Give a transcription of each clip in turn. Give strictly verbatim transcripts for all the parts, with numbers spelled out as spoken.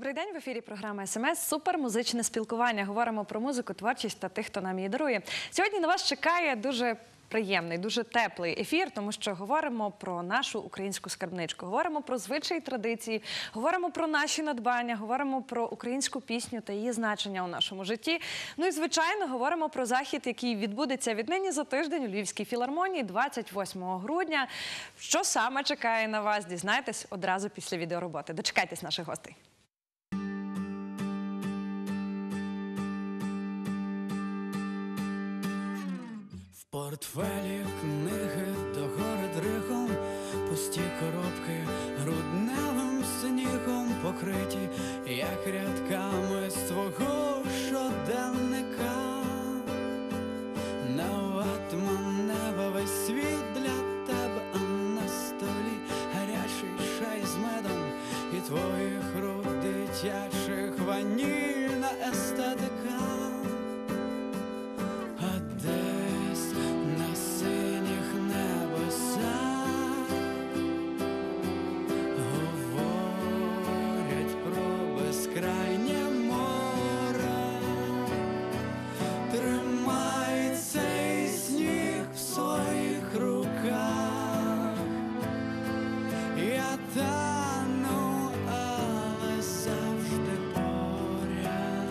Добрий день, в ефірі програма ес ем ес «Супермузичне спілкування». Говоримо про музику, творчість та тих, хто нам її дарує. Сьогодні на вас чекає дуже приємний, дуже теплий ефір, тому що говоримо про нашу українську скарбничку, говоримо про звичаї, традиції, говоримо про наші надбання, говоримо про українську пісню та її значення у нашому житті. Ну і, звичайно, говоримо про захід, який відбудеться віднині за тиждень у Львівській філармонії двадцять восьмого грудня. Що саме чекає на вас, дізнаєтесь одразу після відеороботи. Дочекайтесь наших гостей. В портфелі книги догори дригом, пусті коробки грудневим снігом покриті, як рядками з твого щоденника. Не ватман неба весь світ для тебе, а на столі гарячий чай з медом і твоїх рук дитячих ванільна естетика. А десь на синіх небесах говорять про безкрайнє море. Тримай цей сніг в своїх руках. Я тану, але завжди поряд,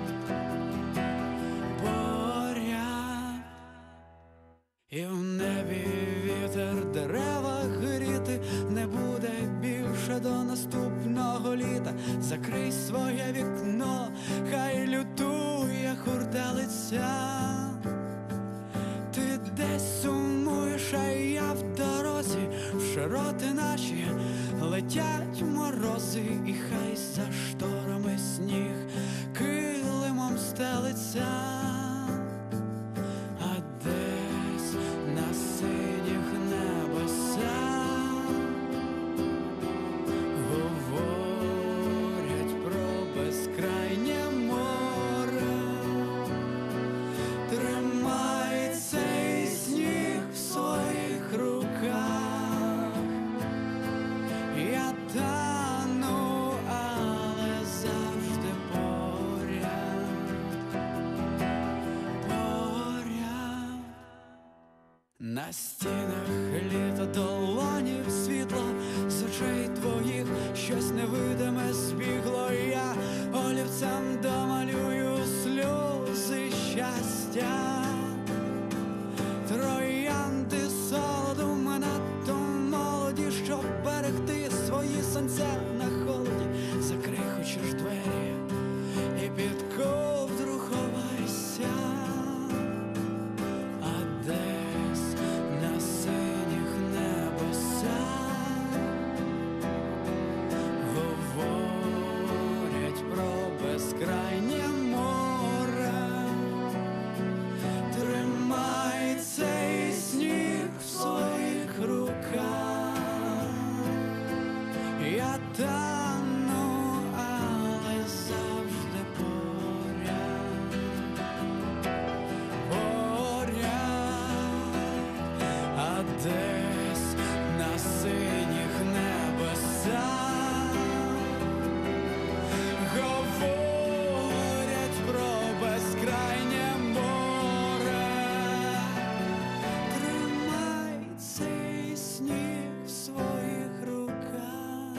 поряд. І в небі вітер дерева гріти не буде більше до наступного літа. Закрий своє вікно, хай лютує хурделиця. Ти десь сумуєш, а я в дорозі, в широти наші летять морози, і хай за шторами сніг килимом стелиться. А десь на синіх небесах говорять про безкрайнє море. Тримай цей сніг в своїх руках. Я тану, але завжди поряд, поряд. На стінах літо долонів світло, з очей твоїх щось невидиме збігло. Я олівцем домалюю сльози щастя. Троянди солоду надто молоді, щоб берегти свої сонця на холоді. Закрий хочеш двері і під ковдру ховайся. А десь на синіх небесах говорять про безкрайнє море. Тримай цей сніг в своїх руках. Я тану, але завжди поряд, поряд. А десь на синіх небесах говорять про безкрайнє море. Тримай цей сніг в своїх руках.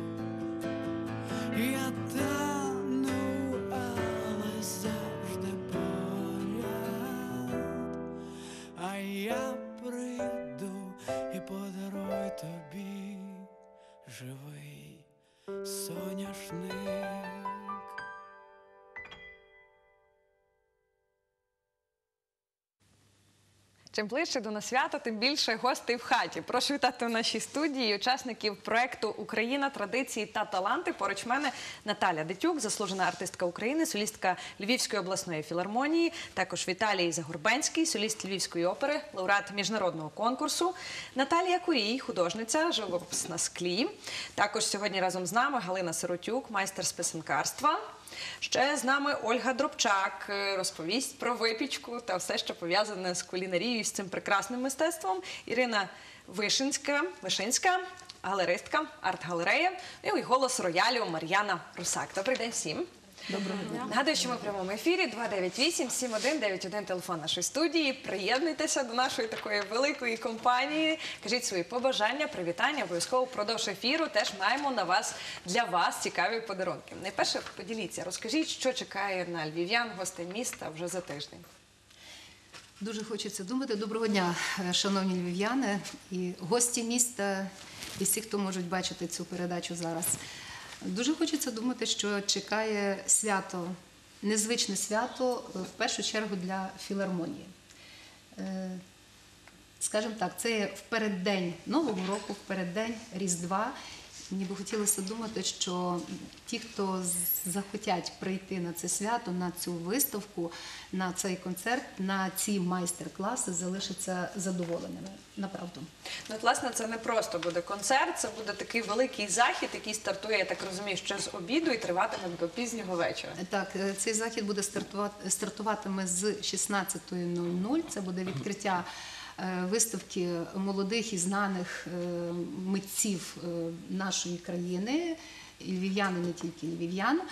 Я тану, але завжди поряд. А я прийду і подарую тобі живий соняшник. Чим ближче до нас свята, тим більше гостей в хаті. Прошу вітати в нашій студії учасників проєкту «Україна. Традиції та таланти». Поруч мене Наталя Дитюк, заслужена артистка України, солістка Львівської обласної філармонії. Також Віталій Загорбенський, соліст Львівської опери, лауреат міжнародного конкурсу. Наталія Курій, художниця, живопис на склі. Також сьогодні разом з нами Галина Сиротюк, майстер з писанкарства. Ще з нами Ольга Дробчак розповість про випічку та все, що пов'язане з кулінарією, з цим прекрасним мистецтвом. Ірина Вишинська, Вишинська галеристка, арт-галерея, ну і голос роялю Мар'яна Русак. Добрий день всім. Доброго дня. Нагадую, що ми в прямому ефірі два дев'ять вісім сім один дев'ять один телефон нашої студії. Приєднуйтеся до нашої такої великої компанії. Кажіть свої побажання, привітання. Обов'язково впродовж ефіру теж маємо на вас для вас цікаві подарунки. Найперше поділіться, розкажіть, що чекає на львів'ян, гостей міста вже за тиждень. Дуже хочеться думати. Доброго дня, шановні львів'яни і гості міста, і всі, хто можуть бачити цю передачу зараз. Дуже хочеться думати, що чекає свято, незвичне свято, в першу чергу для філармонії. Е, Скажімо так, це в переддень Нового року, в переддень Різдва. Мені би хотілося думати, що ті, хто захотять прийти на це свято, на цю виставку, на цей концерт, на ці майстер-класи, залишаться задоволеними. Направду. Ну, от, власне, це не просто буде концерт, це буде такий великий захід, який стартує, я так розумію, ще з обіду і триватиме до пізнього вечора. Так, е, цей захід буде стартувати, стартуватиме з шістнадцятої нуль нуль. Це буде відкриття е, виставки молодих і знаних е, митців е, нашої країни, і львів'ян, і не тільки львів'ян.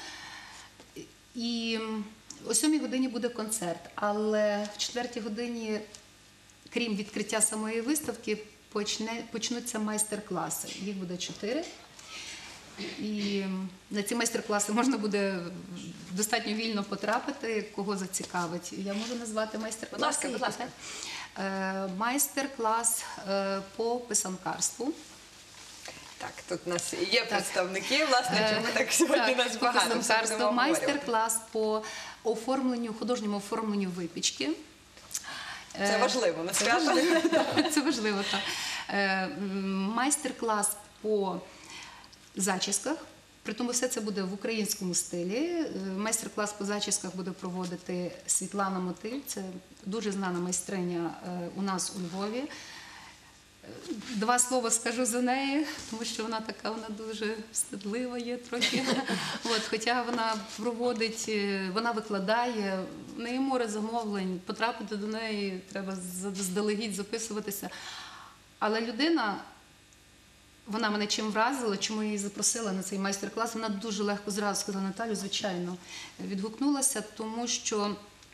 І о сьомій годині буде концерт, але в четвертій годині, крім відкриття самої виставки, почне, почнуться майстер-класи. Їх буде чотири. І на ці майстер-класи можна буде достатньо вільно потрапити, кого зацікавить. Я можу назвати майстер-класи. Будь ласка, будь ласка. Е, Майстер-клас е, по писанкарству. Так, тут у нас є представники, власне, чому так сьогодні Так, нас по багато. Все писанкарству. будемо обговорювати. Майстер-клас по оформленню, художньому оформленню випічки. Це важливо, на Це свято. важливо, це важливо, так. Е, м, Майстер-клас по зачісках. Притому все це буде в українському стилі. Е, Майстер-клас по зачісках буде проводити Світлана Мотиль. Це дуже знана майстриня е, у нас у Львові. Е, Два слова скажу за неї, тому що вона така, вона дуже стидлива є трохи. От, хоча вона проводить, е, вона викладає, в неї море замовлень, потрапити до неї треба заздалегідь записуватися. Але людина, вона мене чим вразила, чому я її запросила на цей майстер-клас, вона дуже легко зразу сказала: Наталю, звичайно, відгукнулася, тому що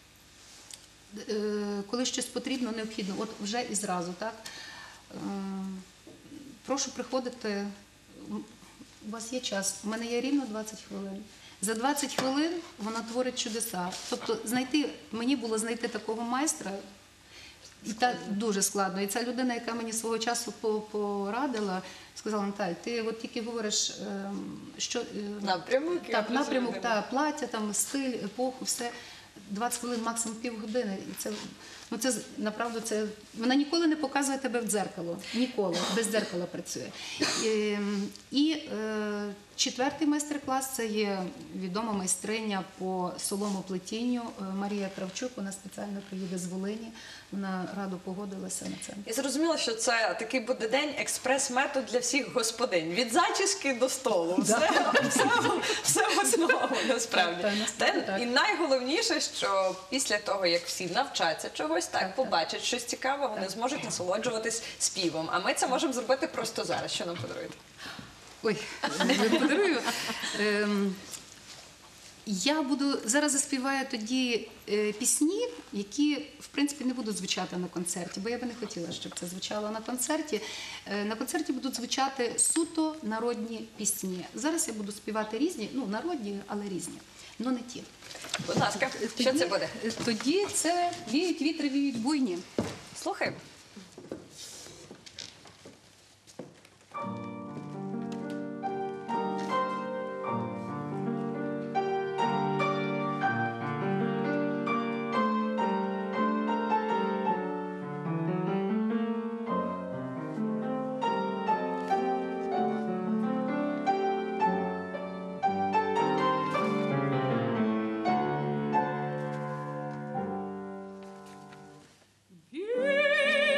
е, коли щось потрібно, необхідно, от вже і зразу, так? Е, прошу приходити, у вас є час, у мене є рівно двадцять хвилин. За двадцять хвилин вона творить чудеса. Тобто знайти, мені було знайти такого майстра, і та дуже складно. І ця людина, яка мені свого часу по- порадила, сказала: Наталь, ти от тільки говориш, ем, що е, Напрямок. і так, образ напрямок, людини. та плаття, там стиль, епоху, все. двадцять хвилин, максимум півгодини. І це, ну це направду, це вона ніколи не показує тебе в дзеркало. Ніколи. Без дзеркала працює. І, і е, четвертий майстер-клас – це є відома майстриня по соломоплетінню е, Марія Кравчук. Вона спеціально приїде з Волині. Вона радо погодилася на це. Я зрозуміла, що це такий буде день експрес-метод для всіх господинь. Від зачіски до столу. Все, все, все в основу, насправді. Так, насправді Та, так. і найголовніше, що після того, як всі навчаться чогось, так, Так, побачать щось цікаве, вони зможуть насолоджуватись співом. А ми це можемо зробити просто зараз. Що нам подаруєте? Ой, я подарую. Ем, Я буду зараз заспіваю тоді е, пісні, які в принципі не будуть звучати на концерті, бо я би не хотіла, щоб це звучало на концерті. Е, На концерті будуть звучати суто народні пісні. Зараз я буду співати різні, ну народні, але різні, але не ті. Будь ласка, що Тоді- це буде? Тоді це віють вітри, віють буйні. Слухаємо. Віють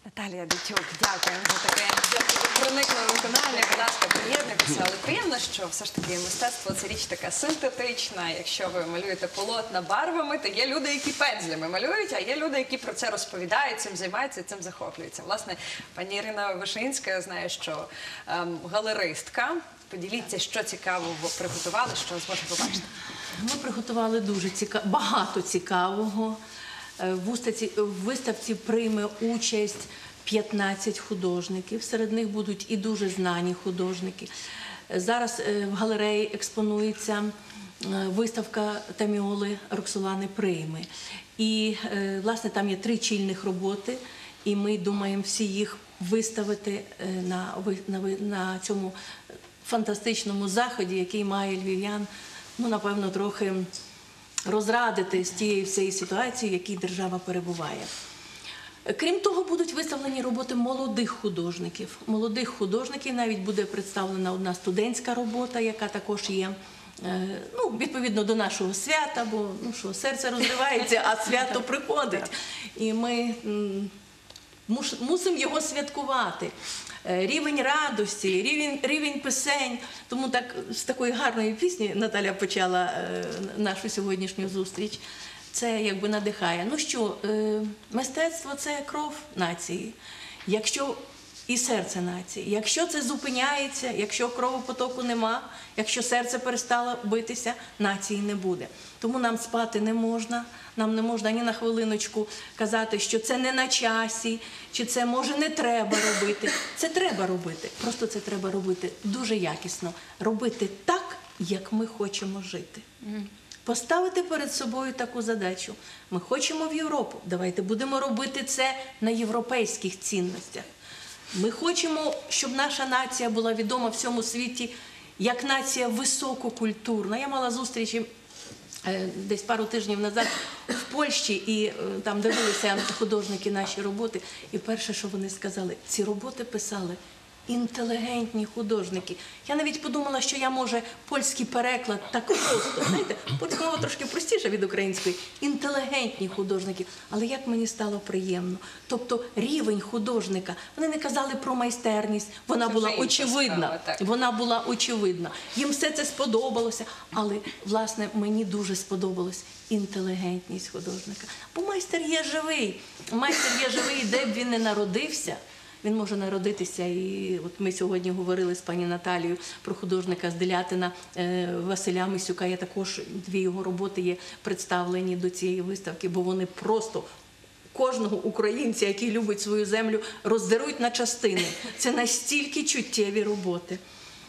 Наталія Дичук, дякуємо за таке проникливе виконання. Будь ласка, приєднуйтеся. Але приємно, що все ж таки мистецтво – це річ така синтетична. Якщо ви малюєте полотна барвами, то є люди, які пензлями малюють, а є люди, які про це розповідають, цим займаються і цим захоплюються. Власне, пані Ірина Вишинська, я знаю, що ем, галеристка. Поділіться, що цікавого приготували, що зможете побачити. Ми приготували дуже цікаво, багато цікавого. Е, В виставці, в виставці прийме участь п'ятнадцять художників. Серед них будуть і дуже знані художники. Е, Зараз е, в галереї експонується е, виставка Таміоли Роксолани Прийми. І, е, власне, там є три чільних роботи, і ми думаємо всі їх виставити е, на, ви- на, ви- на цьому фантастичному заході, який має львів'ян, ну, напевно, трохи розрадити з тієї всієї ситуації, в якій держава перебуває. Крім того, будуть виставлені роботи молодих художників. Молодих художників навіть буде представлена одна студентська робота, яка також є, е, ну, відповідно до нашого свята, бо ну, що, серце розривається, а свято приходить. І ми м, муш- мусимо його святкувати. Е, Рівень радості, рівень, рівень пісень. Тому так з такої гарної пісні Наталя почала е, нашу сьогоднішню зустріч. Це якби надихає. Ну що, е, мистецтво – це кров нації. Якщо і серце нації. Якщо це зупиняється, якщо кровопотоку нема, якщо серце перестало битися, нації не буде. Тому нам спати не можна, нам не можна ні на хвилиночку казати, що це не на часі, чи це, може, не треба робити. Це треба робити, просто це треба робити дуже якісно. Робити так, як ми хочемо жити. Поставити перед собою таку задачу. Ми хочемо в Європу, давайте будемо робити це на європейських цінностях. Ми хочемо, щоб наша нація була відома всьому світі як нація висококультурна. Я мала зустрічі е, десь пару тижнів назад в Польщі, і е, там дивилися художники наші роботи. І перше, що вони сказали, ці роботи писали інтелігентні художники. Я навіть подумала, що я, може, польський переклад так просто, знаєте, польська мова трошки простіша від української. Інтелігентні художники. Але як мені стало приємно. Тобто рівень художника. Вони не казали про майстерність, вона Це була вже інша очевидна. справа, так. Вона була очевидна. Їм все це сподобалося. Але, власне, мені дуже сподобалась інтелігентність художника. Бо майстер є живий. Майстер є живий, де б він не народився. Він може народитися, і от ми сьогодні говорили з пані Наталією про художника з Делятина е, Василя Мисюка. Я також, дві його роботи є представлені до цієї виставки, бо вони просто кожного українця, який любить свою землю, роздеруть на частини. Це настільки чуттєві роботи.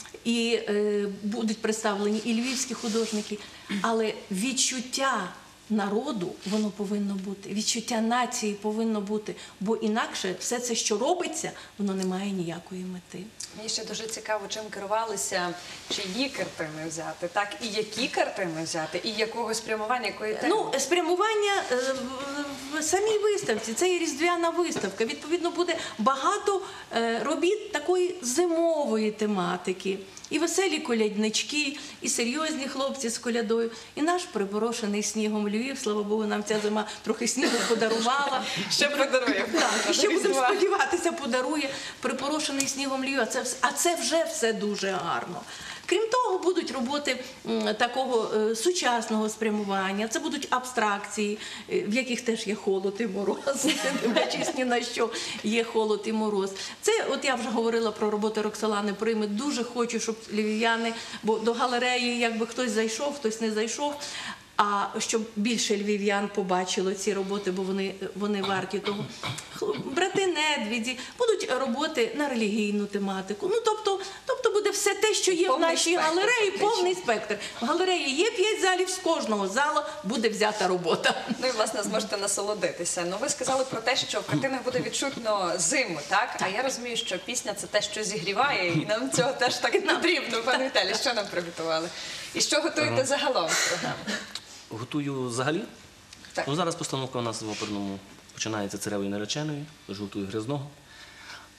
І е, будуть представлені і львівські художники, але відчуття народу, воно повинно бути, відчуття нації повинно бути, бо інакше все це, що робиться, воно не має ніякої мети. Мені ще дуже цікаво, чим керувалися, чиї картини взяти, так, і які картини взяти, і якого спрямування, якої теми. Ну, спрямування е, в- в самій виставці, це є різдвяна виставка. Відповідно, буде багато е, робіт такої зимової тематики. І веселі коляднички, і серйозні хлопці з колядою, і наш припорошений снігом Львів. Слава Богу, нам ця зима трохи снігу подарувала. Ще подарує. Так, і ще будемо Різдва. сподіватися, подарує припорошений снігом Львів. А це, вс- а це вже все дуже гарно. Крім того, будуть роботи м, такого е, сучасного спрямування, це будуть абстракції, е, в яких теж є холод і мороз, не дивлячись ні на що, є холод і мороз. Це, от я вже говорила про роботи Роксолани Прийми, дуже хочу, щоб львів'яни, бо до галереї якби хтось зайшов, хтось не зайшов, а щоб більше львів'ян побачило ці роботи, бо вони, вони варті того. Хл- Брати Недвіді, будуть роботи на релігійну тематику. Ну, тобто, тобто буде все те, що є в Повний нашій спектр, галереї, фактично. повний спектр. В галереї є п'ять залів, з кожного зала буде взята робота. Ну і, власне, зможете насолодитися. Ну, ви сказали про те, що в картинах буде відчутно зиму, так? А я розумію, що пісня – це те, що зігріває, і нам цього теж так потрібно. Пане Віталій, що нам приготували? І що готуєте загалом в програмі? Готую взагалі. Так. Ну, зараз постановка у нас в оперному починається царевою нареченою, тож готую грязного.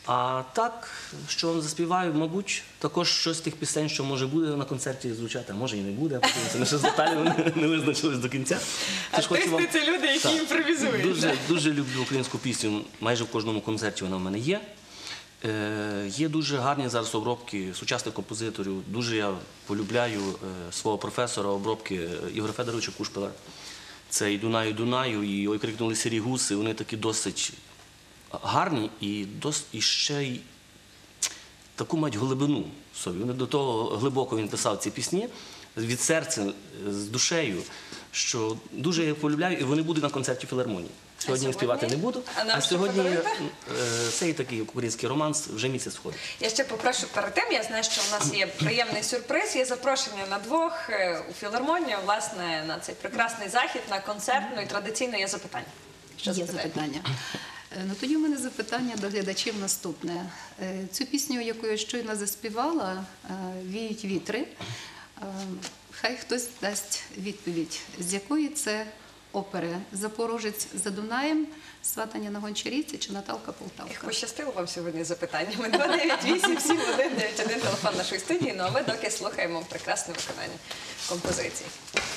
А так, що вам заспіваю, мабуть, також щось з тих пісень, що може буде на концерті звучати, а може і не буде, а потім це ми ще з Наталією не, не визначились до кінця. Тож хочу вам- Артисти – це люди, які Так. імпровізують. Дуже, дуже люблю українську пісню, майже в кожному концерті вона в мене є. Е, є дуже гарні зараз обробки сучасних композиторів. Дуже я полюбляю е, свого професора обробки е, Ігоря Федоровича Кушпила. Це і Дунаю, Дунаю, і Ой, крикнули сірі гуси. Вони такі досить гарні і, дос, і ще й таку мають глибину в собі. Вони до того глибоко він писав ці пісні від серця, з душею, що дуже я їх полюбляю, і вони будуть на концерті філармонії. Сьогодні я співати не буду, А нам а що сьогодні подаруєте? е, цей такий український романс вже місяць входить. Я ще попрошу перед тим, я знаю, що у нас є приємний сюрприз, є запрошення на двох е, у філармонію, власне, на цей прекрасний захід, на концерт. Ну і традиційно є запитання. Що Є запитаєте? запитання. Е, Ну, тоді в мене запитання до глядачів наступне. Е, Цю пісню, яку я щойно заспівала, е, «Віють вітри», е, хай хтось дасть відповідь, з якої це опери? «Запорожець за Дунаєм», «Сватання на Гончарівці» чи «Наталка Їх Полтавка»? пощастило вам сьогодні з запитаннями. два дев'ять вісім сім один дев'ять один телефон нашої студії. Ну а ми доки слухаємо прекрасне виконання композиції.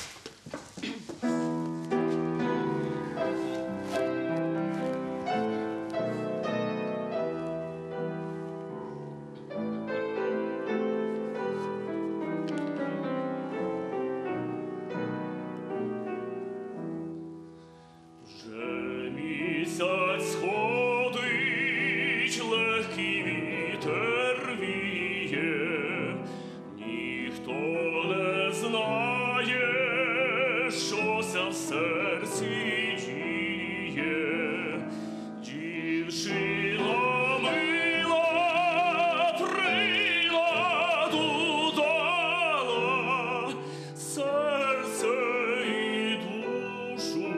Вже місяць ходить, легкий вітер віє, ніхто не знає, щося в серці діє. Дівчина мила приладу дала, серце і душу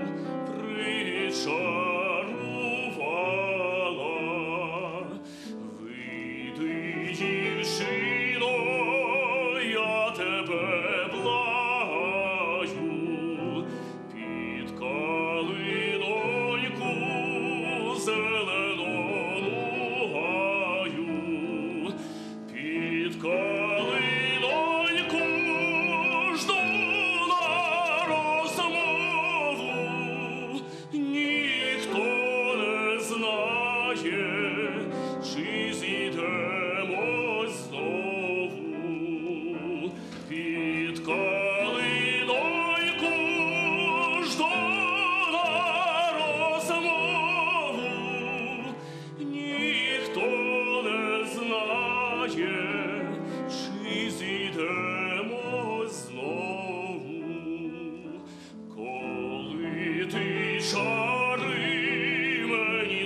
причарувала. Вийди, дівчино, я тебе благаю, під калиноньку зеленому гаю, під калиноньку жду на розмову. Ніхто не знає, чи зійдемось знову. Під калиноньку жду на розмову. Ніхто не знає, чи зійдемось знову. Коли ти чари мені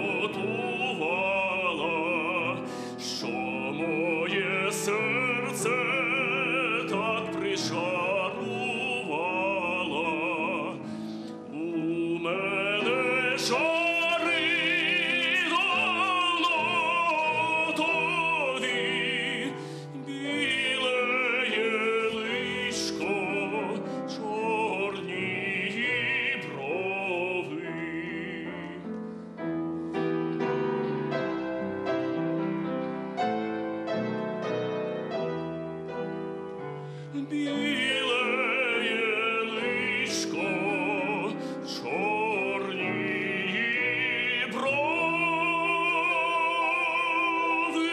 зготувала, що моє серце так причарувала, у мене чари давно готові, біле єличко, чорні брови. Біле єличко, чорні брови.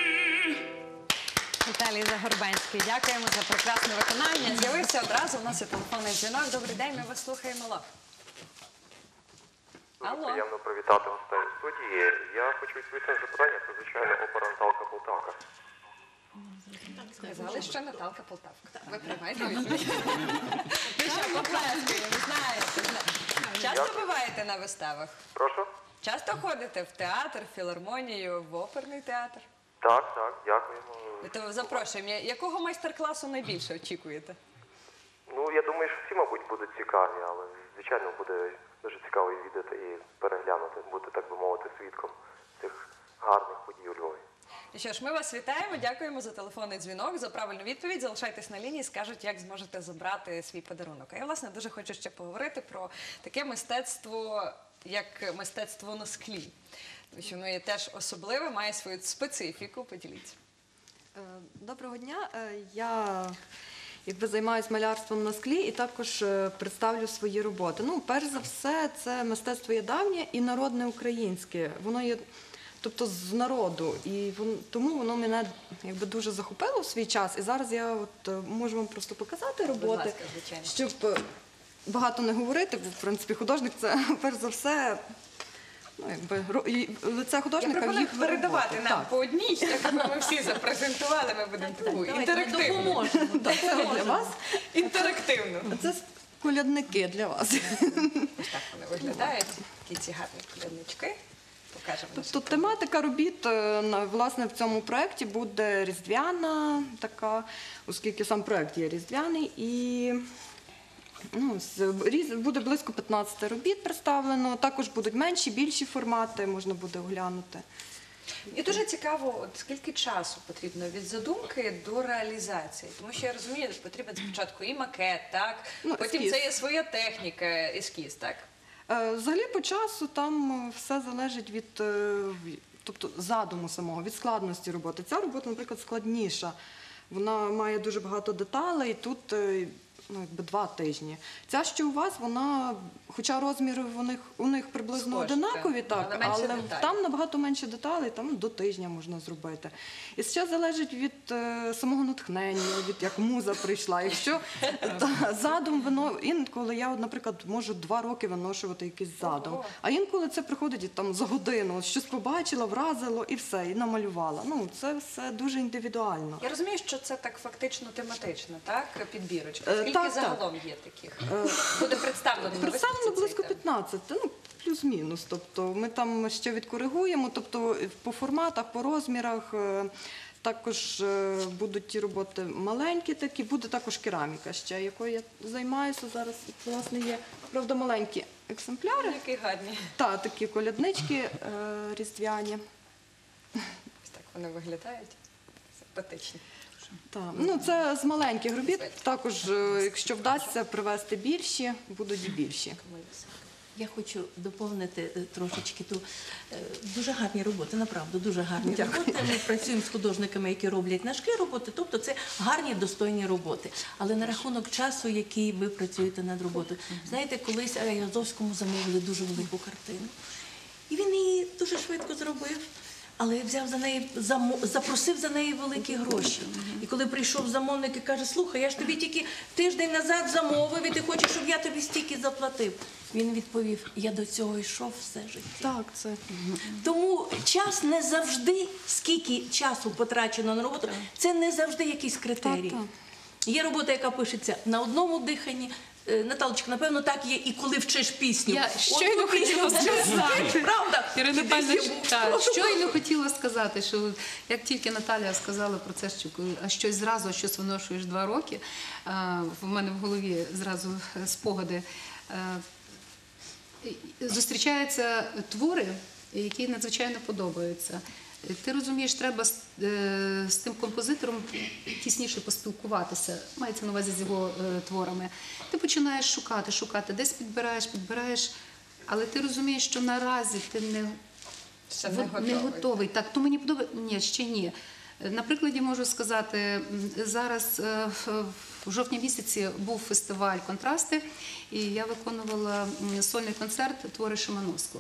Віталій Загорбенський, дякуємо за прекрасне виконання. З'явився одразу, у нас є телефонний дзвінок. Добрий день, ми вас слухаємо. Алло. Дуже Алло. приємно привітати гостей у студії. Я хочу відповісти на запитання про, звичайно, опера Наталка Полтавка. Сказали, що Наталка Полтавка. Ви приймаєте відповідь? Ви що, поплескали, ви знаєте. Часто буваєте на виставах? Прошу? Часто ходите в театр, в філармонію, в оперний театр? Так, так, дякуємо. То запрошуємо. Я- Якого майстер-класу найбільше очікуєте? Ну, я думаю, що всі, мабуть, будуть цікаві, але, звичайно, буде дуже цікаво і відвідати і переглянути, бути, так би мовити, свідком цих гарних подій у Львові. І що ж, ми вас вітаємо, дякуємо за телефонний дзвінок, за правильну відповідь. Залишайтесь на лінії, скажуть, як зможете забрати свій подарунок. А я, власне, дуже хочу ще поговорити про таке мистецтво як мистецтво на склі? Тому що воно є теж особливе, має свою специфіку. Поділіться. Е, Доброго дня. Е, Я якби займаюся малярством на склі і також е, представлю свої роботи. Ну, перш за все, це мистецтво є давнє і народне українське. Воно є, тобто, з народу, і вон, тому воно мене якби дуже захопило в свій час. І зараз я от е, можу вам просто показати роботи, ласка, звичайно. щоб е, багато не говорити, бо в принципі художник це перш за все. Ну, якби ро- і лице Я художника пропоную їх передавати роботи. нам Так. по одній, так як ми всі запрезентували, ми будемо таку Давайте ми інтерактивну. допоможемо. Так, це для вас. Інтерактивну. Це колядники для вас. Ось так вони виглядають, такі ці гарні коляднички. Покажемо. Тобто тематика робіт е, на- власне в цьому проєкті буде різдвяна, така, оскільки сам проєкт є різдвяний, і ну, з- різ- буде близько п'ятнадцять робіт представлено. Також будуть менші, більші формати, можна буде оглянути. І дуже цікаво, от скільки часу потрібно від задумки до реалізації. Тому що я розумію, що потрібен спочатку і макет, так? Ну, Потім ескіз. це є своя техніка, ескіз, так? Е, Взагалі по часу там е, все залежить від е, в- тобто, задуму самого, від складності роботи. Ця робота, наприклад, складніша. Вона має дуже багато деталей, тут е, ну, якби два тижні. Ця, що у вас, вона, хоча розміри у них, у них приблизно Схожі, одинакові, так, так, але менше але деталей. там набагато менше деталей, там до тижня можна зробити. І ще залежить від е, самого натхнення, від як муза прийшла. Якщо та, задум воно інколи я, от, наприклад, можу два роки виношувати якийсь задум, Ого. а інколи це приходить і, там за годину, от щось побачила, вразило і все, і намалювала. Ну це все дуже індивідуально. Я розумію, що це так фактично тематично, так? Підбірочка. Е, Скільки так, загалом є таких? Буде представлено на Представлено виставці близько цей, так? п'ятнадцять, ну плюс-мінус. Тобто ми там ще відкоригуємо, тобто по форматах, по розмірах. е, Також е, будуть ті роботи маленькі такі, буде також кераміка ще, якою я займаюся зараз. Власне, є, правда, маленькі екземпляри. Які гарні. Та, такі коляднички е, різдвяні. Ось так вони виглядають. Симпатичні. Так. Ну, це з маленьких робіт. Також, е, якщо вдасться привезти більші, будуть і більші. Я хочу доповнити е, трошечки ту е, дуже гарні роботи, направду дуже гарні роботи. Ми працюємо з художниками, які роблять наші роботи, тобто це гарні, достойні роботи. Але на рахунок часу, який ви працюєте над роботою, знаєте, колись Аязовському замовили дуже велику картину. І він її дуже швидко зробив. Але взяв за неї, замо- запросив за неї великі гроші. І коли прийшов замовник і каже, слухай, я ж тобі тільки тиждень назад замовив, і ти хочеш, щоб я тобі стільки заплатив. Він відповів, я до цього йшов все життя. Так, це. Тому час не завжди, скільки часу потрачено на роботу, це не завжди якийсь критерій. Так, Є робота, яка пишеться на одному диханні. Е, Наталочка, напевно, так є і коли вчиш пісню. Я От щойно коли хотіла сказати. Правда? Ірина Ти Павлівна, десь є був. так, щойно хотіла сказати, що як тільки Наталя сказала про це, що коли- а щось зразу, а щось виношуєш два роки, а, в мене в голові зразу е, спогади. Е, і- Зустрічаються твори, які надзвичайно подобаються. Ти розумієш, треба з, е, з тим композитором тісніше поспілкуватися, мається на увазі з його е, творами. Ти починаєш шукати, шукати, десь підбираєш, підбираєш, але ти розумієш, що наразі ти не, Ще в- не готовий. не готовий. Так, то мені подобається. Ні, ще ні. Е, На прикладі можу сказати, м, зараз е, в- в жовтні місяці був фестиваль «Контрасти», і я виконувала м, сольний концерт твори Шимановського.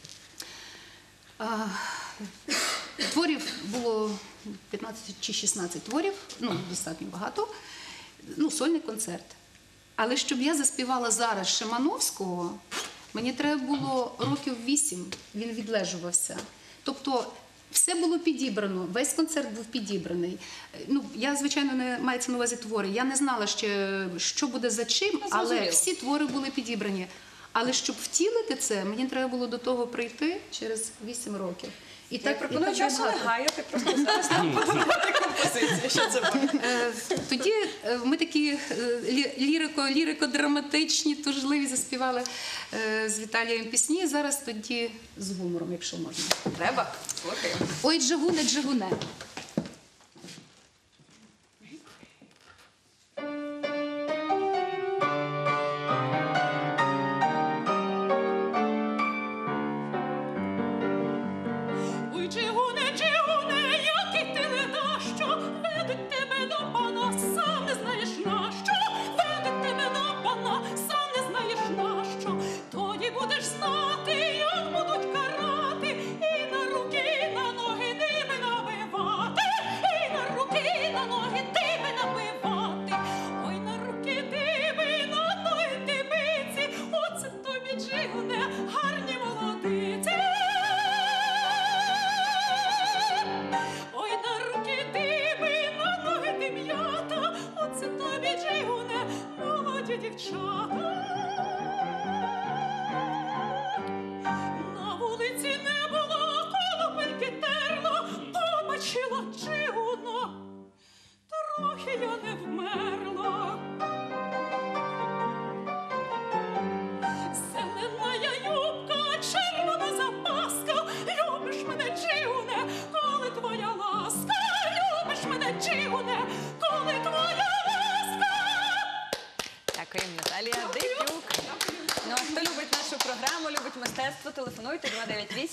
А, Творів було п'ятнадцять чи шістнадцять творів, ну, достатньо багато, ну, сольний концерт. Але щоб я заспівала зараз Шимановського, мені треба було років вісім, він відлежувався. Тобто все було підібрано, весь концерт був підібраний. Ну, я, звичайно, не мається на увазі твори. Я не знала ще, що буде за чим, але зрозуміло. всі твори були підібрані. Але щоб втілити це, мені треба було до того прийти через вісім років. І Я так, пропоную і так часу не багато. гаяти, просто зараз нам подавати композицію. Що це буде? Е, Тоді е, ми такі е, лі- лірико, лірико-драматичні, тужливі заспівали е, з Віталієм пісні. Зараз тоді з гумором, якщо можна. Треба? Слухаємо. Ой, джигуне, джигуне.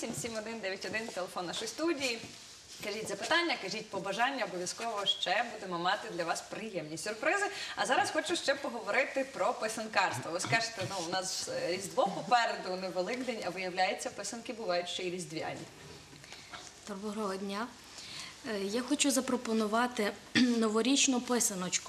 вісім сім один дев'ять один, телефон нашої студії. Кажіть запитання, кажіть побажання, обов'язково ще будемо мати для вас приємні сюрпризи. А зараз хочу ще поговорити про писанкарство. Ви скажете, ну у нас Різдво попереду, не Великдень, а виявляється, писанки бувають ще й різдвяні. Доброго дня. Е, Я хочу запропонувати новорічну писаночку,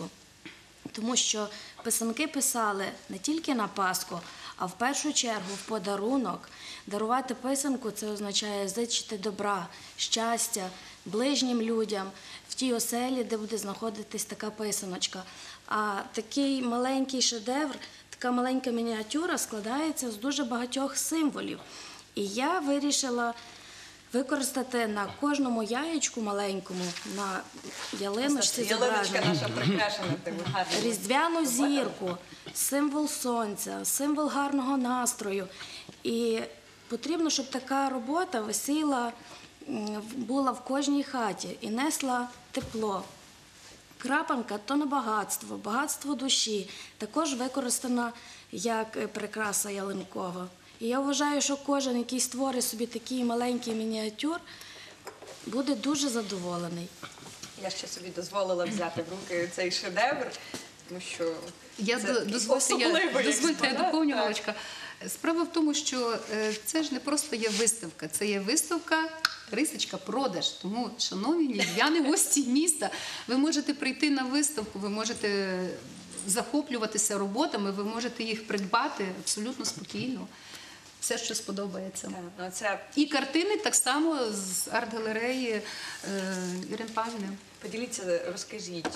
тому що писанки писали не тільки на Пасху, а в першу чергу в подарунок. Дарувати писанку – це означає зичити добра, щастя ближнім людям в тій оселі, де буде знаходитись така писаночка. А такий маленький шедевр, така маленька мініатюра складається з дуже багатьох символів. І я вирішила використати на кожному яєчку маленькому, на ялиночці Ялиночка зображена наша прикрашена тим гарним. різдвяну зірку, символ сонця, символ гарного настрою. І потрібно, щоб така робота висіла, м, була в кожній хаті і несла тепло. Крапанка – то не багатство, багатство душі, також використана як е, прикраса ялинкова. І я вважаю, що кожен, який створить собі такий маленький мініатюр, буде дуже задоволений. Я ще собі дозволила взяти в руки цей шедевр, тому що Я це до- такий дозвольте, я, особливий дозвольте, я експонат, доповню, так. Олечка. Справа в тому, що е, це ж не просто є виставка, це є виставка, рисочка, продаж. Тому, шановні різдвяні гості міста, ви можете прийти на виставку, ви можете захоплюватися роботами, ви можете їх придбати абсолютно спокійно. Все, що сподобається. Так, ну, це І картини так само з арт-галереї е, Ірини Павлівни. поділіться, розкажіть,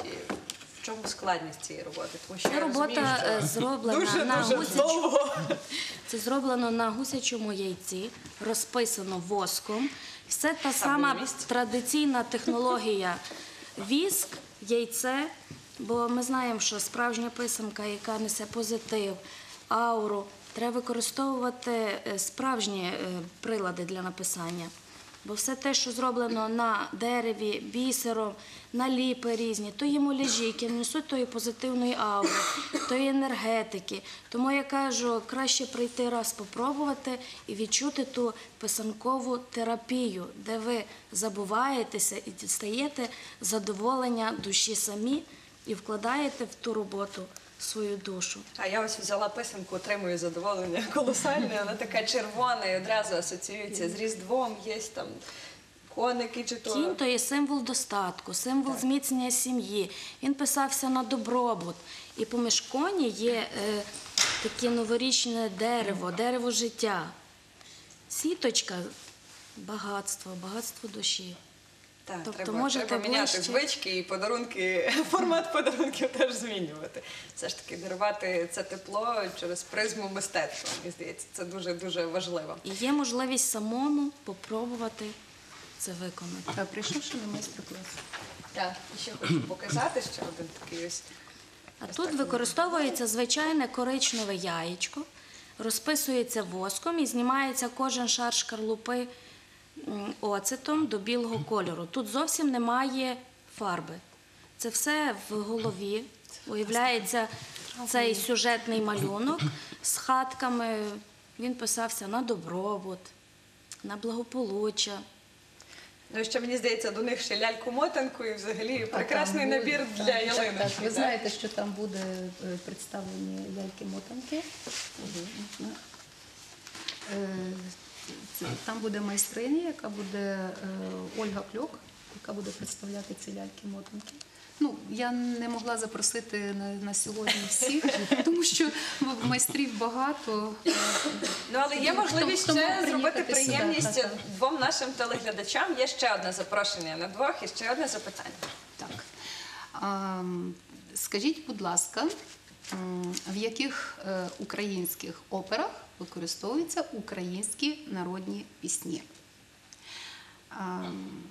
в чому складність цієї роботи? Тому що Ця я робота розумію, що е, зроблена дуже, на дуже гусячому. довго. Це зроблено на гусячому яйці, розписано воском. Все та сама місці. традиційна технологія. Віск, яйце, бо ми знаємо, що справжня писанка, яка несе позитив, ауру, треба використовувати е, справжні е, прилади для написання. Бо все те, що зроблено на дереві, бісером, на ліпи різні, то є муляжі, які несуть тої позитивної аури, тої енергетики. Тому я кажу, краще прийти раз попробувати і відчути ту писанкову терапію, де ви забуваєтеся і дістаєте задоволення душі самі і вкладаєте в ту роботу свою душу. А я ось взяла писанку, отримую задоволення колосальне, вона така червона і одразу асоціюється з Різдвом, є там коники чи то. Кінь – то є символ достатку, символ зміцнення сім'ї. Він писався на добробут. І поміж коні є е, таке новорічне дерево, дерево життя. Сіточка – багатство, багатство душі. Так, Тобто треба, можете треба міняти ближче. звички і подарунки, формат подарунків теж змінювати. Все ж таки дарувати це тепло через призму мистецтва, мені здається, це дуже-дуже важливо. І є можливість самому попробувати це виконати. Та прийшовши на майстер-клас. Так, і ще хочу показати ще один такий ось. А тут використовується звичайне коричневе яєчко, розписується воском і знімається кожен шар шкарлупи м, оцетом до білого кольору. Тут зовсім немає фарби. Це все в голові. Уявляється цей сюжетний малюнок з хатками. Він писався на добробут, на благополуччя. Ну і ще, мені здається, до них ще ляльку-мотанку і взагалі прекрасний А там набір буде- для так, ялиночки. так, так. Ви так? знаєте, що там буде е, представлені ляльки-мотанки. Е, це- Там буде майстриня, яка буде е, Ольга Кльок, яка буде представляти ці ляльки-мотанки. Ну, я не могла запросити на, на сьогодні всіх, тому що майстрів багато. Ну, але є можливість Тому ще приїхати зробити сюди, приємність так, так. двом нашим телеглядачам. Є ще одне запрошення на двох і ще одне запитання. Так. А, скажіть, будь ласка, м, в яких е, українських операх використовуються українські народні пісні? А,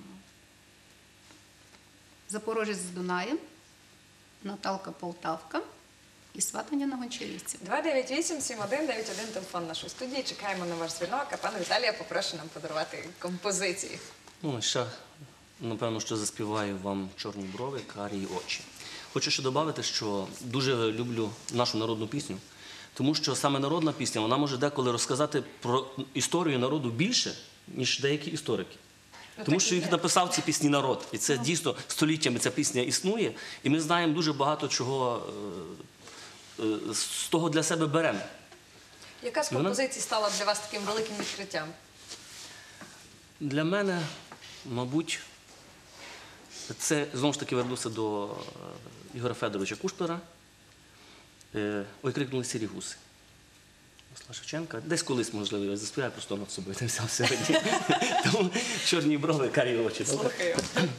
Запорожець з Дунаєм, Наталка Полтавка і Сватання на Гончарівці. два дев'ять вісім сім один дев'ять один, телефон нашої студії. Чекаємо на ваш дзвінок, а пана Віталія попрошу нам подарувати композиції. Ну, ще, напевно, що заспіваю вам «Чорні брови, карі очі». Хочу ще додати, що дуже люблю нашу народну пісню, тому що саме народна пісня, вона може деколи розказати про історію народу більше, ніж деякі історики. Тому що їх написав ці пісні народ. І це дійсно століттями ця пісня існує. І ми знаємо дуже багато чого е, е, з того для себе беремо. Яка з композицій стала для вас таким великим відкриттям? Для мене, мабуть, це, знову ж таки, вернуся до е, Ігоря Федоровича Кушпера. Е, Ой, крикнули сірі гуси. Васила Шевченка. Десь колись, можливо, я заспіваю, просто над собою не взяв сьогодні. Тому чорні брови, карі очі. Слухаю.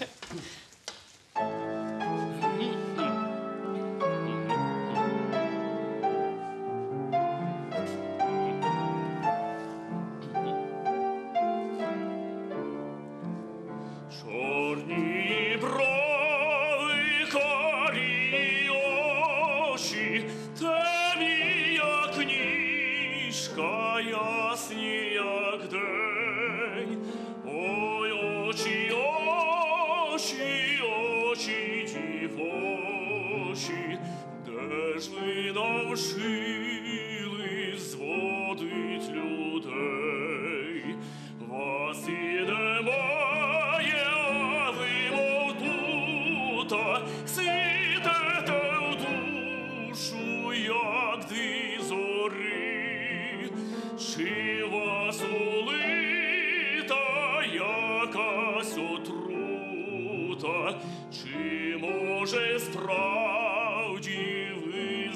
Чорні брови, карі очі, темні, як ніжка, ясні, як день. Ой, очі, очі, очі дівочі, де ж ви навчили зводить людей? Вас і немає, а ви мов тута, сидите в душу, як дві зорі. Чи вас улита якась отрута, чи, може, справді ви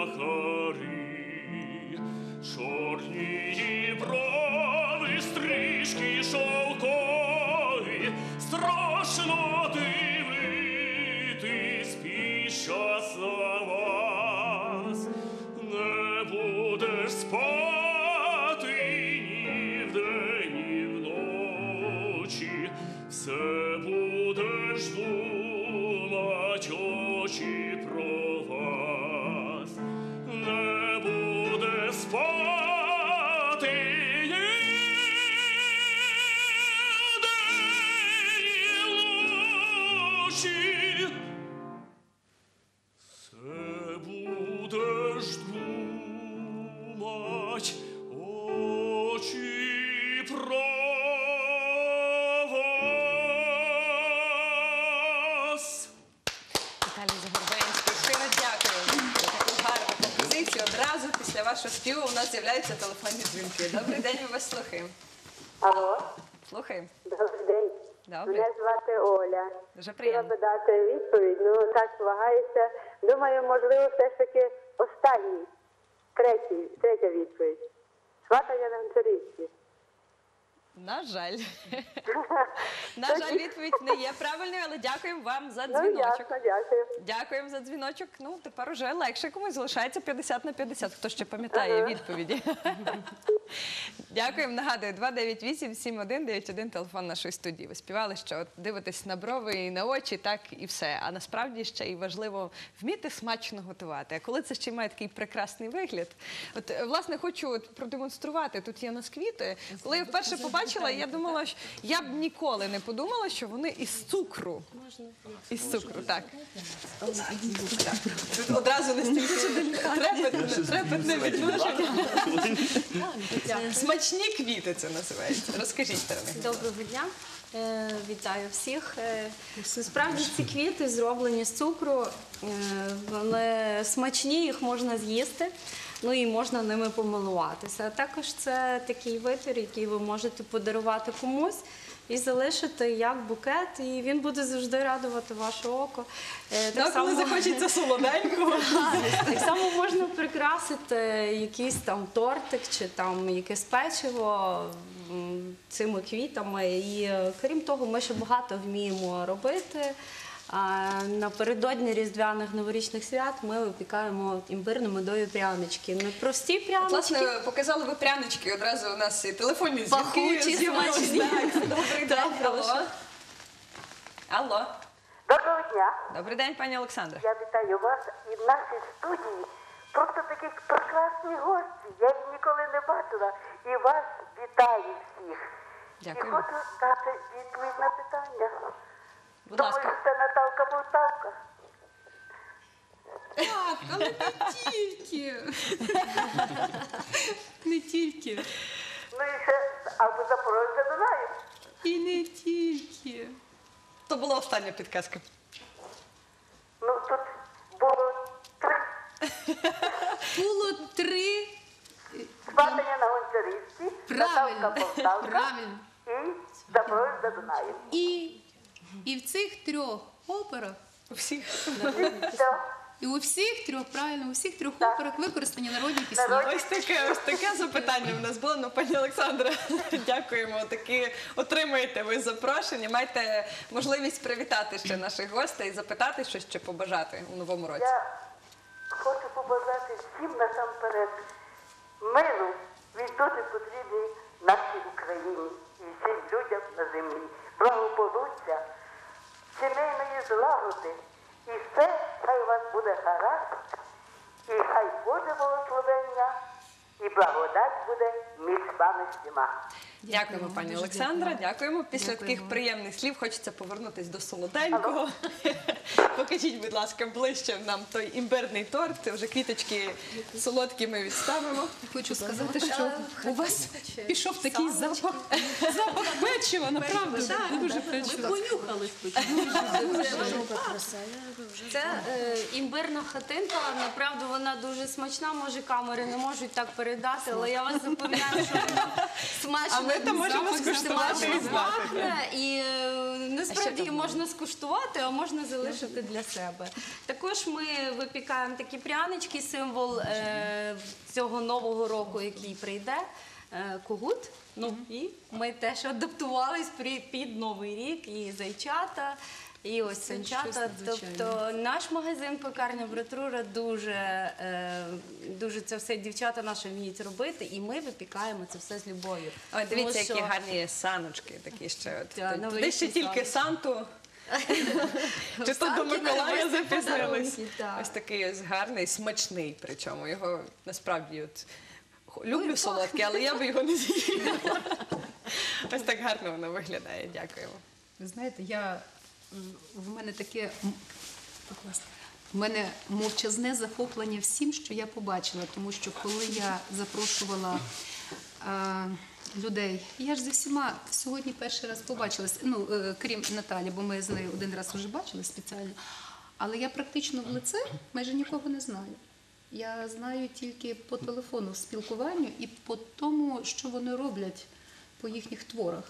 знахарі? Чорні брови, стрижки шовкові, страшно дивитись під час на вас. Не будеш спати ні вдень, ні вночі, все будеш думать, очі, про вас. Не будеш спати ні вдень, ні вночі, все будеш думать, очі, про вас. Віталій Загорбенський, щиро дякую за таку гарну композицію. Одразу після вашого співу у нас з'являються телефонні дзвінки. Добрий день, ми вас слухаємо. Алло, Слухаємо. добрий день. Добре. Мене звати Оля. Дуже Хотіла приємно. би дати відповідь, ну так вагаюся. Думаю, можливо, все ж таки останній, третій, третя відповідь. Сватання на Гончарівці. На жаль. На жаль, відповідь не є правильною, але дякуємо вам за Ну, дзвіночок. ясно, дякую. Дякуємо за дзвіночок. Ну, тепер уже легше комусь залишається п'ятдесят на п'ятдесят. Хто ще пам'ятає відповіді. Дякуємо. Нагадую, два дев'ять вісім сім один дев'ять один телефон нашої студії. Ви співали, що от дивитесь на брови і на очі, так і все. А насправді ще й важливо вміти смачно готувати. А коли це ще й має такий прекрасний вигляд. От, власне, хочу от продемонструвати. Тут є у нас квіти. Коли я вперше побачила, я думала, що я б ніколи не подумала, що вони із цукру. Із цукру, так. Тут одразу настільки трепетне, трепетне відношення. Смачні квіти це називається. Розкажіть про них. Доброго дня. Е, Вітаю всіх. Е, Насправді ці квіти зроблені з цукру, е, вони смачні, їх можна з'їсти, ну і можна ними помилуватися. А також це такий витвір, який ви можете подарувати комусь і залишити як букет, і він буде завжди радувати ваше око. Е, Так, коли захочеться солоденького. Так само можна прикрасити якийсь там тортик чи там якесь печиво м, цими квітами. І е, крім того, ми ще багато вміємо робити. А напередодні різдвяних новорічних свят ми випікаємо імбирно-медові прянички. Не прості От, прянички. власне, показали ви прянички, одразу у нас і телефонні дзвінки Пахучі, з'явилися. смачні. Так, добрий день. Алло. Алло. Доброго дня. Добрий день, пані Олександра. Я вітаю вас і в нашій студії. Просто такі прекрасні гості. Я їх ніколи не бачила. І вас вітаю всіх. Дякую. І хочу дати відповідь на питання. Будь Думаю, ласка. це Наталка Полтавка. Так, але не тільки. Не тільки. Ну і ще або Запорожжя Дунаєм. І не тільки. То була остання підказка. Ну, тут було три Було три. сватання на Гончарівці, Наталка Правильно. Полтавка Правильно. і Запорожжя Дунаєм. І, і в цих трьох операх, Всіх. Все. і у всіх трьох, правильно, у всіх трьох операх використані народні пісні. Ось таке, ось таке запитання в нас було. Ну, пані Олександра, дякуємо. Таки отримаєте ви запрошення. Маєте можливість привітати ще наших гостей і запитати щось чи побажати у новому році. Я хочу побажати всім насамперед миру, він дуже потрібний нашій Україні і всім людям на землі. Благополуччя, сімейної злагоди. І все, хай у вас буде гаразд, і хай Боже благословення, і благодать буде між вами всіма. Дякуємо, пані дуже Олександра. дякую. Дякуємо. Після Дякуємо. таких приємних слів хочеться повернутися до солоденького. Покажіть, будь ласка, ближче нам той імбирний торт. Це вже квіточки солодкі ми відставимо. Хочу сказати, що у вас пішов такий запах, запах печива, направду, дуже печиво. Понюхали Це е, імбирна хатинка, направду вона дуже смачна, може камери не можуть так передати, але я вас запевняю, що вона смачна. А ми то можемо Запах скуштувати смачно і знати. пахне, і е, насправді А що її можна скуштувати, а можна залишити для себе. Також ми випікаємо такі прянички, символ е, цього нового року, який прийде. е, Когут. Ну і ми теж адаптувались при- під Новий рік, і зайчата, і ось санчата. Тобто наш магазин пекарня Братрура дуже, е, дуже це все дівчата наші вміють робити, і ми випікаємо це все з любов'ю. Ой, дивіться, Тому що- які гарні саночки такі ще. От. Так, Туди новорічні ще тільки саночки. Санту. Чи то до Санки, Миколая новорічні запізнились. подарунки, так. Ось такий ось гарний, смачний. Причому його насправді от хо- люблю солодке, але я би його не з'їла. Ось так гарно воно виглядає. Дякуємо. Ви знаєте, я, м, в мене таке, м, в мене мовчазне захоплення всім, що я побачила, тому що коли я запрошувала а, людей, я ж зі всіма сьогодні перший раз побачилась, ну, е, крім Наталі, бо ми з нею один раз вже бачили спеціально, але я практично в лице майже нікого не знаю. Я знаю тільки по телефону, спілкуванню і по тому, що вони роблять по їхніх творах.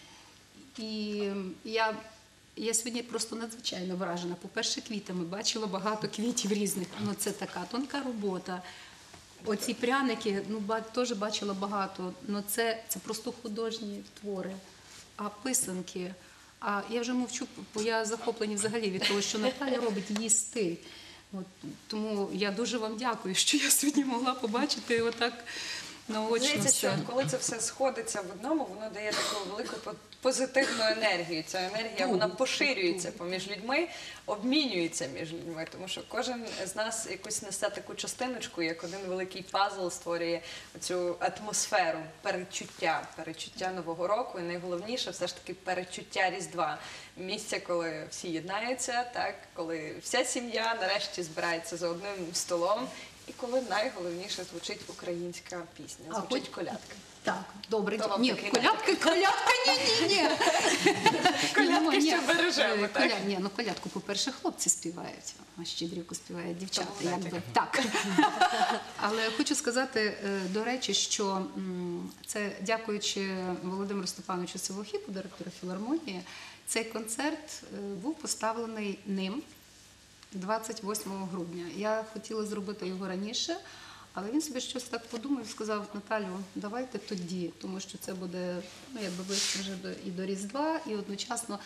І я, я сьогодні просто надзвичайно вражена. По-перше, квітами бачила багато квітів різних. Ну, це така тонка робота. Оці пряники, ну, ба- теж бачила багато. Ну, це, це просто художні твори. А писанки. А я вже мовчу, бо я захоплені взагалі від того, що Наталя робить, її стиль. От, тому я дуже вам дякую, що я сьогодні могла побачити отак наочно Здається, що все. коли це все сходиться в одному, воно дає таку велику по- позитивну енергію. Ця енергія вона поширюється поміж людьми, обмінюється між людьми, тому що кожен з нас якусь несе таку частиночку, як один великий пазл створює цю атмосферу, перечуття, перечуття Нового року, і найголовніше все ж таки перечуття Різдва. Місце, коли всі єднаються, так, коли вся сім'я нарешті збирається за одним столом. І коли найголовніше звучить українська пісня, А, звучить хоч- колядка. Так, добре. То вам Ні, такий колядка, колядка, ні, ні, ні. Колядки Ні, ще бережемо, е, так? коля- Ні, ну колядку, по-перше, хлопці співають, а щедрівку співають дівчата. Тому Якби. знаєте. Так. Але хочу сказати, е, до речі, що м, це дякуючи Володимиру Степановичу Сивохіпу, директору філармонії, цей концерт е, був поставлений ним двадцять восьмого грудня. Я хотіла зробити його раніше, але він собі щось так подумав і сказав: Наталю, давайте тоді, тому що це буде, ну, якби близько вже до, і до Різдва, і одночасно.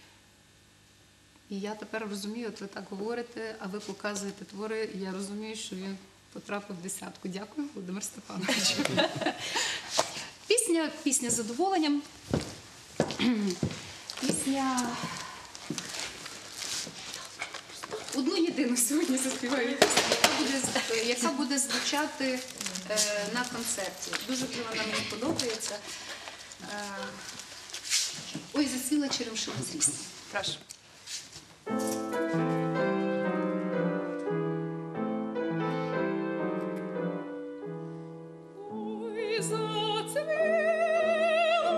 І я тепер розумію, от ви так говорите, а ви показуєте твори, і я розумію, що він потрапив в десятку. Дякую, Володимир Степанович. Пісня, пісня з задоволенням. Пісня. Одну єдину сьогодні заспіваю, яка буде, яка буде звучати е, на концерті. Дуже вона мені подобається. Е, ой, засіла черемшина з лісу. Прошу. Ой, зацвіла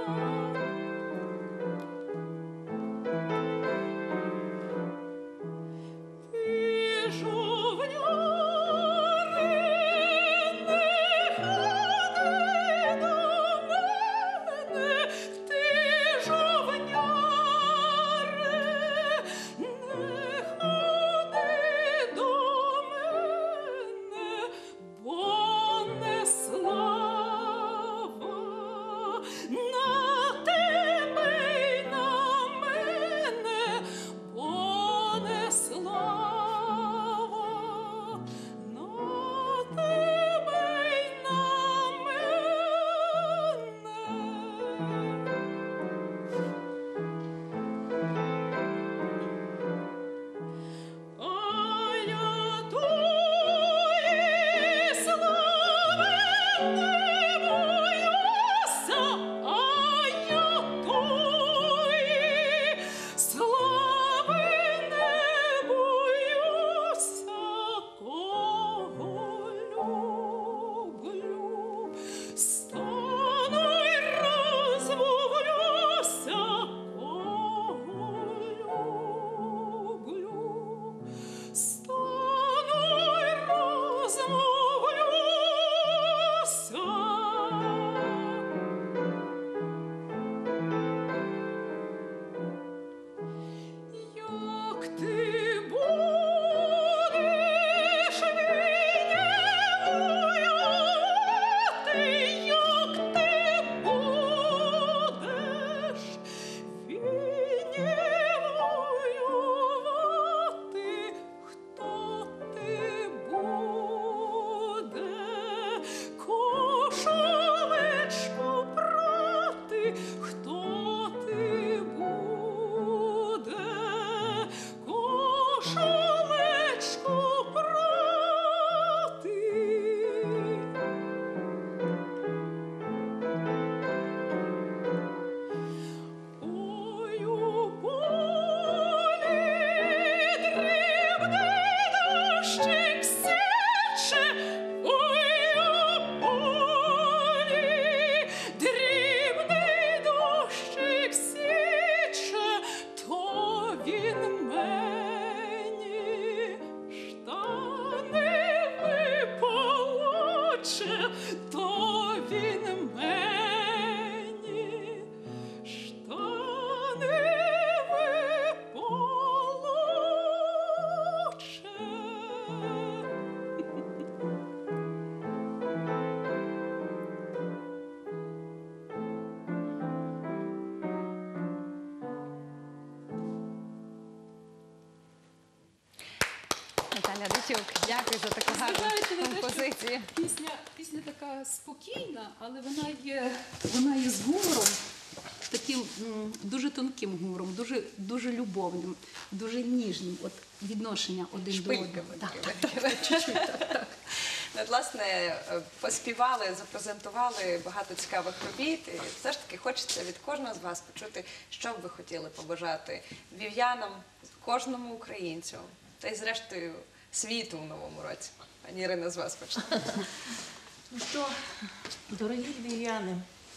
Наталя Дичук, дякую за таку гарну Зважаючи на те, що композицію. Пісня, пісня така спокійна, але вона є, вона є з гумором, таким м, дуже тонким гумором, дуже, дуже любовним, дуже ніжним. От відношення один до одного. Так, так, так, чуть-чуть, так, так. Ну, от, власне, поспівали, запрезентували багато цікавих робіт. І все ж таки хочеться від кожного з вас почути, що б ви хотіли побажати львів'янам, кожному українцю, та й зрештою світу в новому році. Пані Ірина, з вас почне. Ну що, дорогі львів'яни,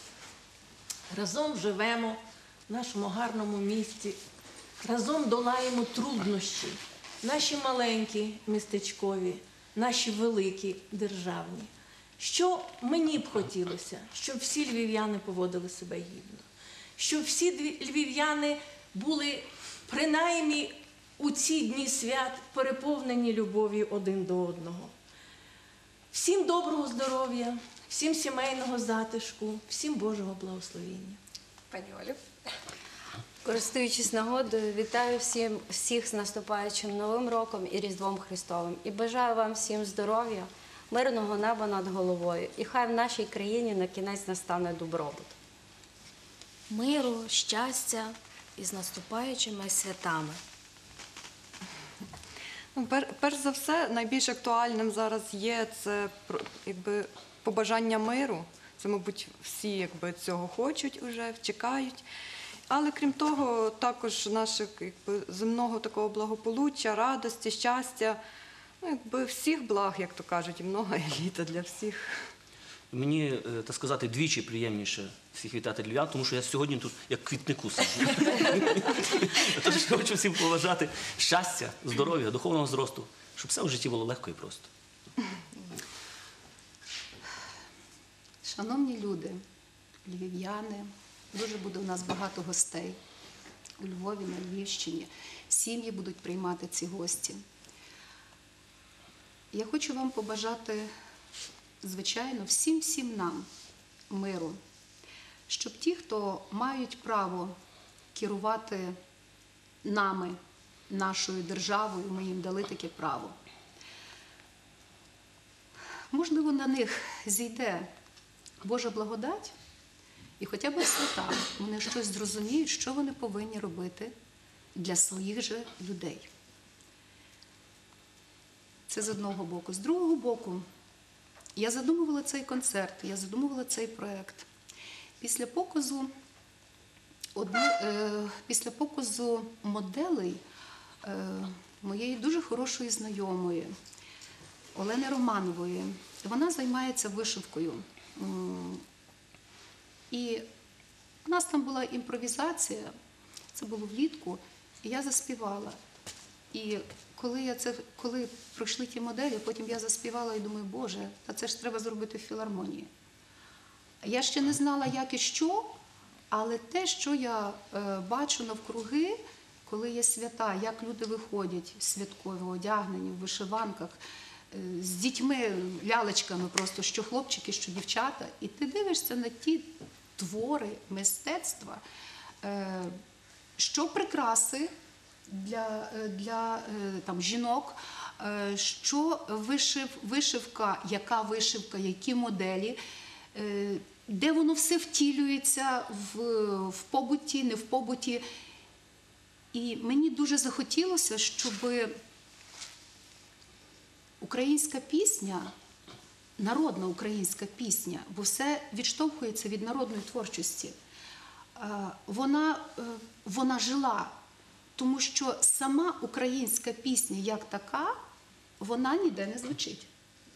разом живемо в нашому гарному місті, разом долаємо труднощі, наші маленькі містечкові, наші великі державні. Що мені б хотілося, щоб всі львів'яни поводили себе гідно, щоб всі львів'яни були принаймні у ці дні свят переповнені любов'ю один до одного. Всім доброго здоров'я, всім сімейного затишку, всім Божого благословення. Пані Олю. Користуючись нагодою, вітаю всім, всіх з наступаючим Новим роком і Різдвом Христовим. І бажаю вам всім здоров'я, мирного неба над головою. І хай в нашій країні на кінець настане добробут. Миру, щастя і з наступаючими святами. Ну, пер, перш за все, найбільш актуальним зараз є це про- якби, побажання миру. Це, мабуть, всі якби, цього хочуть уже, чекають. Але крім того, також наших якби, земного такого благополуччя, радості, щастя, ну, якби, всіх благ, як то кажуть, і много літа для всіх. мені, е, так сказати, двічі приємніше всіх вітати львів'ян, тому що я сьогодні тут як квітнику сиджу. Тож хочу всім побажати щастя, здоров'я, духовного зросту, щоб все в житті було легко і просто. Шановні люди, львів'яни, дуже буде у нас багато гостей у Львові, на Львівщині. Сім'ї будуть приймати ці гості. Я хочу вам побажати, звичайно, всім-всім нам миру, щоб ті, хто мають право керувати нами, нашою державою, ми їм дали таке право. Можливо, на них зійде Божа благодать, і хоча б свята, вони щось зрозуміють, що вони повинні робити для своїх же людей. Це з одного боку. З другого боку, я задумувала цей концерт, я задумувала цей проєкт. Після показу, одну, е, після показу моделей е, моєї дуже хорошої знайомої, Олени Романової, вона займається вишивкою. І у нас там була імпровізація, це було влітку, і я заспівала. І коли, я це, коли пройшли ті моделі, потім я заспівала і думаю, Боже, та це ж треба зробити в філармонії. Я ще не знала, як і що, але те, що я е, бачу навкруги, коли є свята, як люди виходять святково одягнені в вишиванках, е, з дітьми, лялечками просто, що хлопчики, що дівчата, і ти дивишся на ті твори мистецтва, е, що прикраси для, для е, там, жінок, е, що вишив, вишивка, яка вишивка, які моделі, е, де воно все втілюється в, в побуті, не в побуті. І мені дуже захотілося, щоб українська пісня, народна українська пісня, бо все відштовхується від народної творчості, вона, вона жила, тому що сама українська пісня як така, вона ніде не звучить.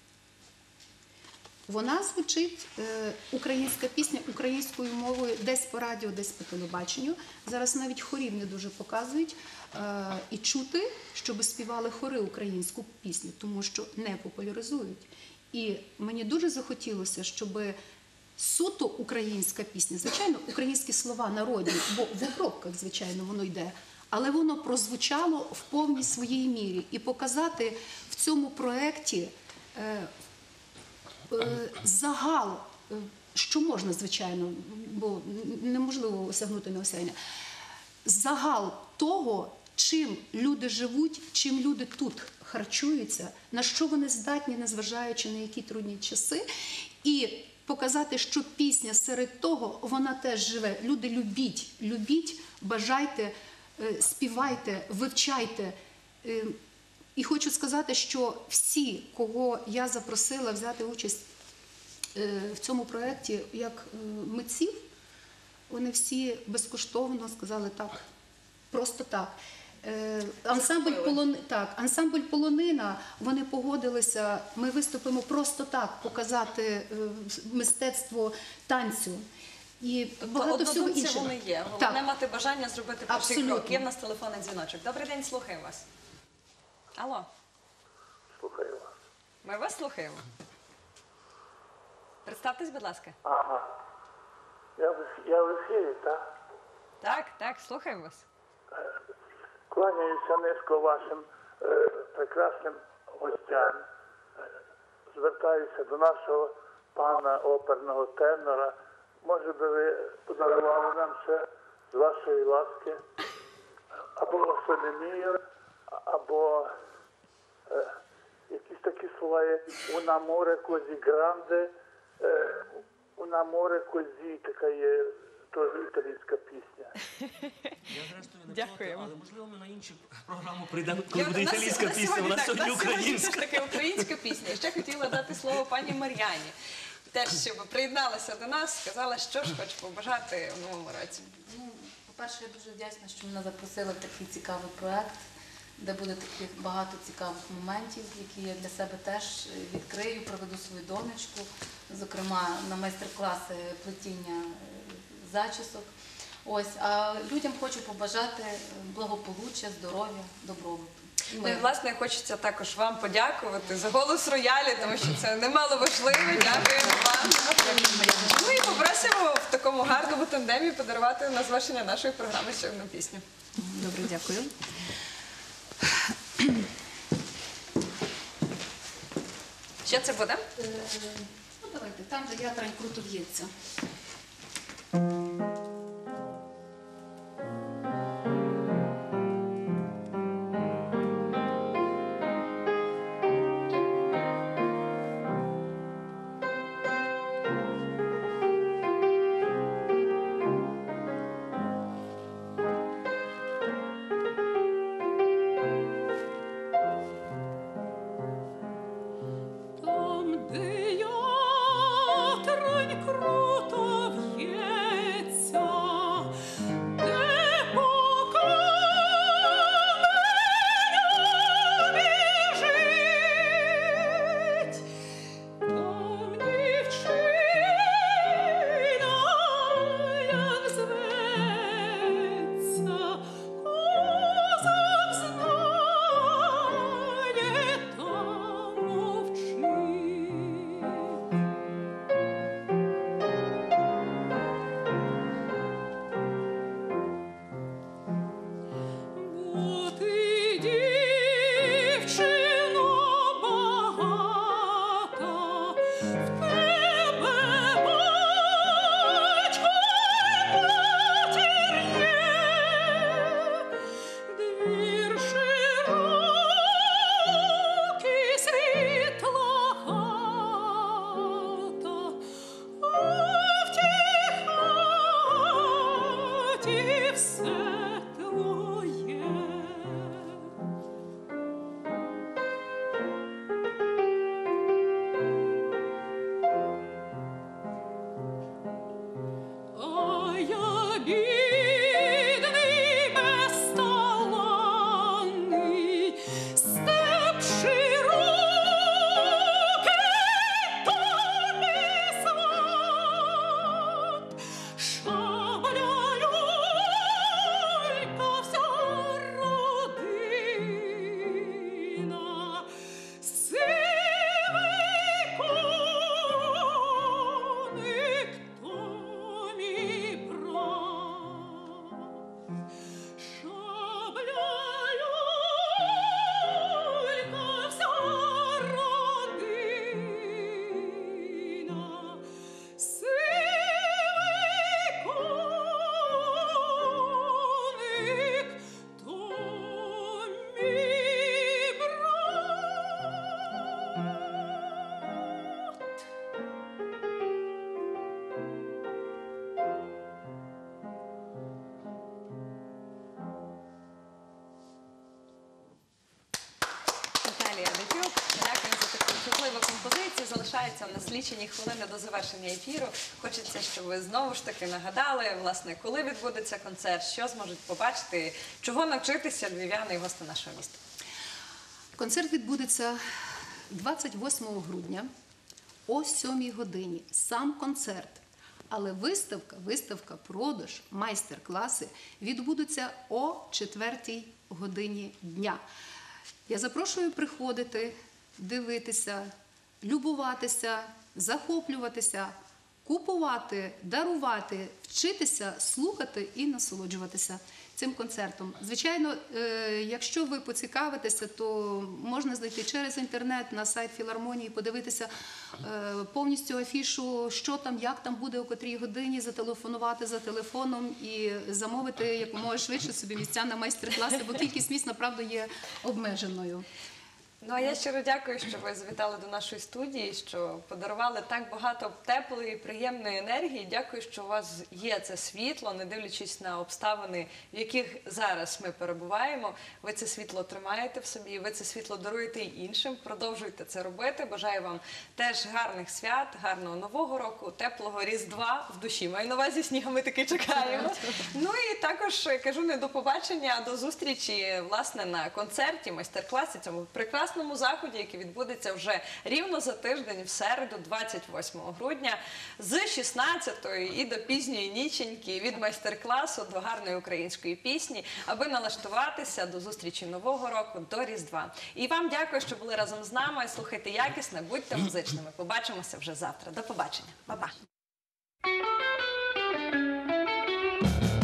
Вона звучить, е, українська пісня українською мовою десь по радіо, десь по телебаченню. Зараз навіть хорів не дуже показують е, і чути, щоб співали хори українську пісню, тому що не популяризують. І мені дуже захотілося, щоб суто українська пісня, звичайно, українські слова народні, бо в обробках, звичайно, воно йде, але воно прозвучало в повній своїй мірі. І показати в цьому проєкті е, загал, що можна, звичайно, бо неможливо осягнути неосяйне, загал того, чим люди живуть, чим люди тут харчуються, на що вони здатні, незважаючи на які трудні часи, і показати, що пісня серед того, вона теж живе. Люди, любіть, любіть, бажайте, співайте, вивчайте. І хочу сказати, що всі, кого я запросила взяти участь в цьому проєкті як митців, вони всі безкоштовно сказали так, просто так. Ансамбль, Полон... так, ансамбль «Полонина», вони погодилися, ми виступимо просто так, показати мистецтво танцю. І багато всього іншого. Вони є, головне мати бажання зробити перший крок. Є в нас телефонний дзвіночок. Добрий день, слухаємо вас. Алло. Слухаю вас. Ми вас слухаємо. Представтесь, будь ласка. Ага. Я в, я в ефірі, так? Так, так, слухаємо вас. Кланяюся низько вашим е, прекрасним гостям. Звертаюся до нашого пана оперного тенора. Може би ви подарували нам ще з вашої ласки або Солемію, або е, якісь такі слова є «Un amore così grande», е, «Un amore così», така є теж італійська пісня. Я зрештою не Дякуємо. проти, але можливо ми на іншу програму прийдемо, коли буде італійська пісня, вона сьогодні українська. Це таки українська пісня. І ще хотіла дати слово пані Мар'яні. Теж, щоб приєдналася до нас, сказала, що ж хоче побажати в новому році. Ну, по-перше, я дуже вдячна, що мене запросили в такий цікавий проєкт. де буде таких багато цікавих моментів, які я для себе теж відкрию, проведу свою донечку, зокрема на майстер-класи плетіння зачісок. Ось, а людям хочу побажати благополуччя, здоров'я, добробуту. Ну і, власне, хочеться також вам подякувати за «Голос роялі», тому що це немало важливо. Дякуємо вам. Ну і попросимо в такому гарному тандемі подарувати на завершення нашої програми ще одну пісню. Добре, дякую. Що це буде? Ну, давайте, там, де ятрань круто в'ється. Там, де ятрань круто в'ється, де по каменю біжить, там дівчина, як зветься, козак знає, там мовчить. Бо ти, дівчино багата, в тебе батько й матір є, двір широкий, світла хата, а в тій хаті все твоє. А я бідний, безталанний, степ широкий, тобі сват, шабля люлька, вся родина, сивий коник, то мій брат. Шабля люлька, вся родина, сивий коник, то мій брат. Наталія Дитюк, дякую за таку чутливу композицію. Залишаються в нас лічені хвилини до завершення ефіру. Хочеться, щоб ви знову ж таки нагадали, власне, коли відбудеться концерт, що зможуть побачити, чого навчитися львів'яни і гості нашого міста. Концерт відбудеться двадцять восьмого грудня о сьомій годині. Сам концерт. Але виставка, виставка, продаж, майстер-класи відбудуться о четвертій годині дня. Я запрошую приходити, дивитися, любуватися, захоплюватися, купувати, дарувати, вчитися, слухати і насолоджуватися цим концертом. Звичайно, е, якщо ви поцікавитеся, то можна знайти через інтернет на сайт філармонії, подивитися е, повністю афішу, що там, як там буде, о котрій годині, зателефонувати за телефоном і замовити якомога швидше собі місця на майстер-класи, бо кількість місць, направду, є обмеженою. Ну, а я щиро дякую, що ви завітали до нашої студії, що подарували так багато теплої, приємної енергії. Дякую, що у вас є це світло, не дивлячись на обставини, в яких зараз ми перебуваємо. Ви це світло тримаєте в собі, ви це світло даруєте й іншим. Продовжуйте це робити. Бажаю вам теж гарних свят, гарного Нового року, теплого Різдва в душі. Маю на увазі, сніга ми таки чекаємо. Ну і також кажу не до побачення, а до зустрічі, власне, на концерті, майстер-класі, цьому прекрасному заході, який відбудеться вже рівно за тиждень, в середу, двадцять восьмого грудня, з шістнадцятої і до пізньої ніченьки, від майстер-класу до гарної української пісні, аби налаштуватися до зустрічі Нового року, до Різдва. І вам дякую, що були разом з нами. Слухайте якісне, будьте музичними. Побачимося вже завтра. До побачення. Па-па.